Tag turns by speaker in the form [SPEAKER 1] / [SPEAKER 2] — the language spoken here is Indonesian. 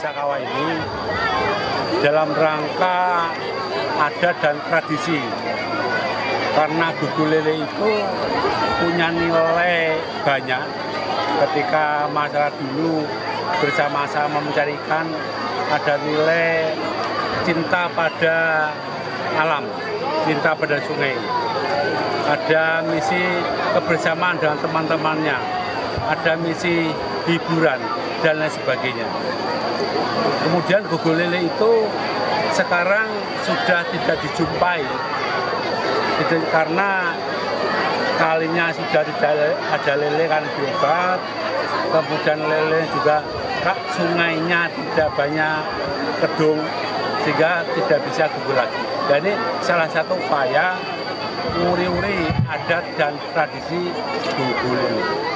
[SPEAKER 1] Desa Kawah ini dalam rangka adat dan tradisi. Karena Gugu Lele itu punya nilai banyak ketika masyarakat dulu bersama-sama mencari ikan, ada nilai cinta pada alam, cinta pada sungai. Ada misi kebersamaan dengan teman-temannya, ada misi hiburan, dan lain sebagainya. Kemudian Gugu Lele itu sekarang sudah tidak dijumpai, karena kalinya sudah tidak ada lele kan diobat, kemudian lele juga sungainya tidak banyak kedung sehingga tidak bisa gugur lagi. Dan ini salah satu upaya uri-uri adat dan tradisi Gugu Lele.